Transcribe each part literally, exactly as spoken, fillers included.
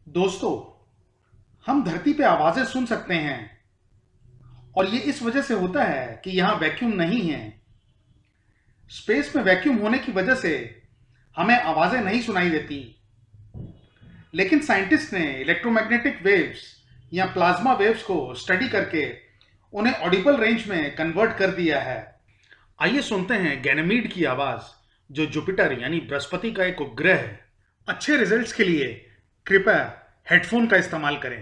दोस्तों, हम धरती पे आवाजें सुन सकते हैं और ये इस वजह से होता है कि यहां वैक्यूम नहीं है। स्पेस में वैक्यूम होने की वजह से हमें आवाजें नहीं सुनाई देती। लेकिन साइंटिस्ट ने इलेक्ट्रोमैग्नेटिक वेव्स या प्लाज्मा वेव्स को स्टडी करके उन्हें ऑडिबल रेंज में कन्वर्ट कर दिया है। आइए सुनते हैं गैनेमीड की आवाज, जो जुपिटर यानी बृहस्पति का एक उपग्रह है। अच्छे रिजल्ट्स के लिए कृपया हेडफोन का इस्तेमाल करें।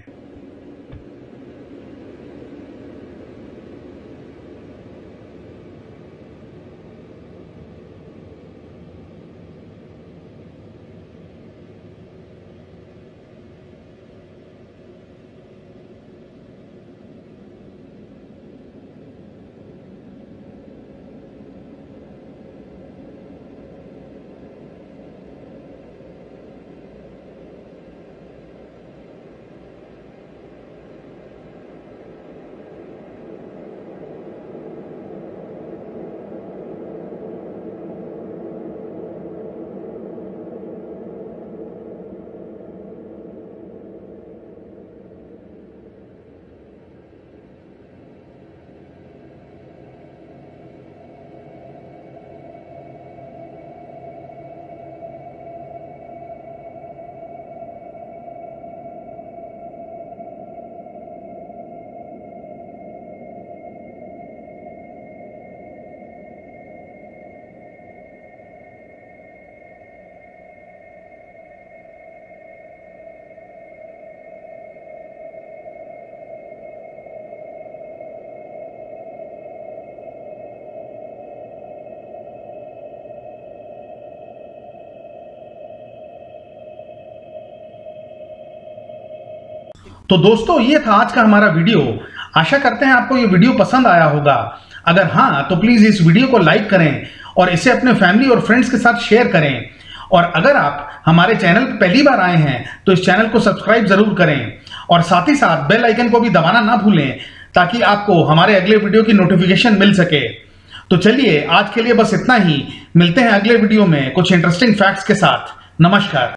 तो दोस्तों, ये था आज का हमारा वीडियो। आशा करते हैं आपको ये वीडियो पसंद आया होगा। अगर हाँ, तो प्लीज इस वीडियो को लाइक करें और इसे अपने फैमिली और फ्रेंड्स के साथ शेयर करें। और अगर आप हमारे चैनल पर पहली बार आए हैं तो इस चैनल को सब्सक्राइब जरूर करें और साथ ही साथ बेल आइकन को भी दबाना ना भूलें, ताकि आपको हमारे अगले वीडियो की नोटिफिकेशन मिल सके। तो चलिए, आज के लिए बस इतना ही। मिलते हैं अगले वीडियो में कुछ इंटरेस्टिंग फैक्ट्स के साथ। नमस्कार।